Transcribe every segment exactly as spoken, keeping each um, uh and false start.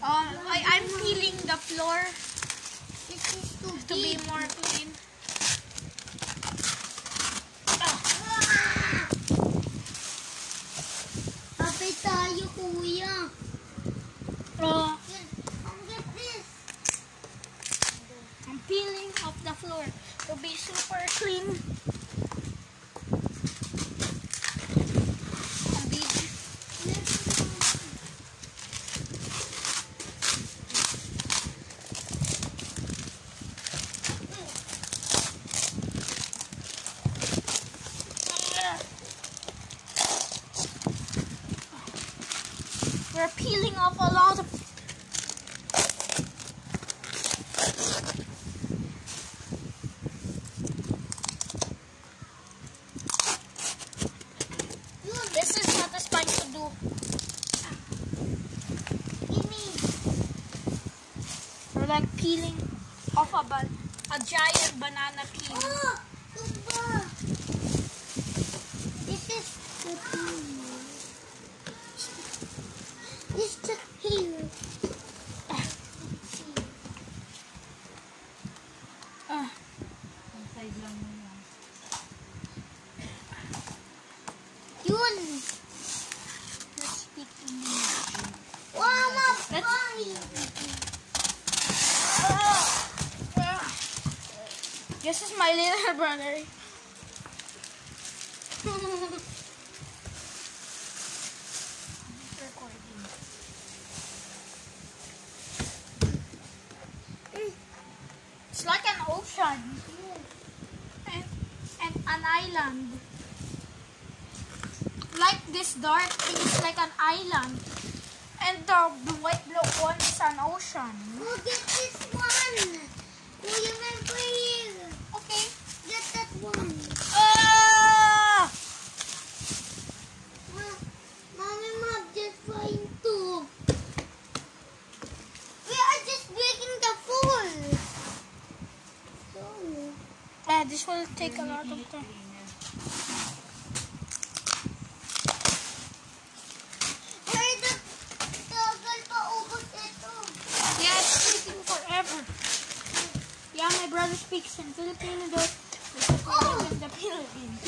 Um, I, I'm peeling the floor This is too to be big. more clean. Kapit tayo, kuya. Uh, Come get this. I'm peeling off the floor to be super clean. And be We're peeling off a lot of This is satisfying to do. Gimme. We're like peeling off a, ban a giant banana peel. Oh, tumba. This is the peel. This is the peel. Uh, Yun. let's speak English. Wow, my Let's- body. This is my little brother. Recording. It's like an ocean and, and an island. Like this dark thing is like an island, and the the white blue one is an ocean. Oh, get this one. Kuya, remember here. Okay. Get that one. Ah! Ma, Mommy, Mom, just fine too. We are just breaking the floor. So, Yeah, this will take a lot of time. where the tagal pa ubos ito? Yeah, it's taking forever. Yeah, my brother speaks in Filipino though. Because we live in the Philippines.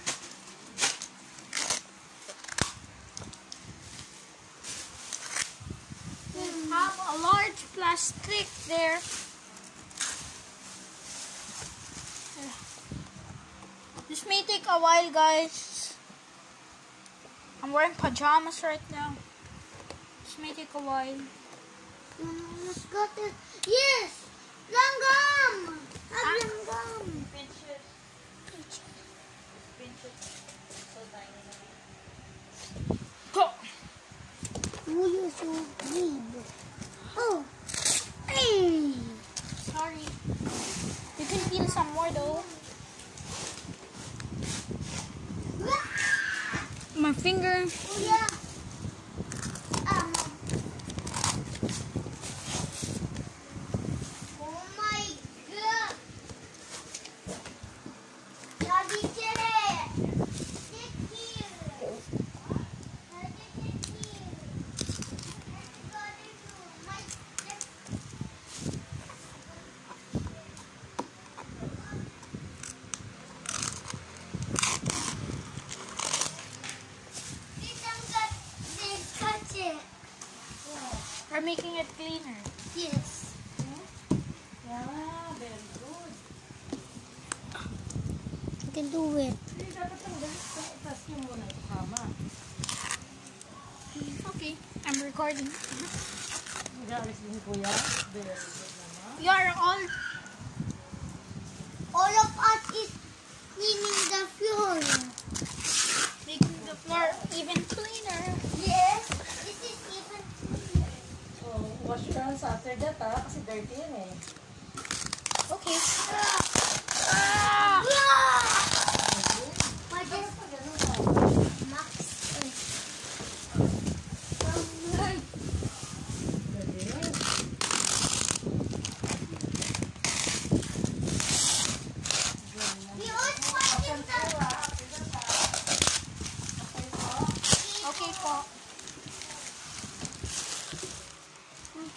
We have a large plastic there. This may take a while, guys. I'm wearing pajamas right now. This may take a while. Um, let's go to... Yes! Langgam! Have Ah. langgam. Go! Oh, you're so big. Oh. Hey. Sorry. You can peel some more though. My finger. Oh, yeah. Um. Oh, my God. Daddy, get it. Sit here. Daddy, sit here. Let's go to you. My... Let's... Please don't cut this. Cut it. We're making it cleaner. Yes. Yeah, very good. I can do it. Hindi, dapat ang itas nyo muna ito kama. Okay, I'm recording. Mag-aalis din kuya. Very good naman. We are all All of us is cleaning the floor. making the floor even cleaner. Yes. This is even cleaner. So, wash your hands after that ha, kasi dirty yan eh. Okay. Ah! Okay. What is Pag ganun ha. Max? Very good. We all watching the... Okay po.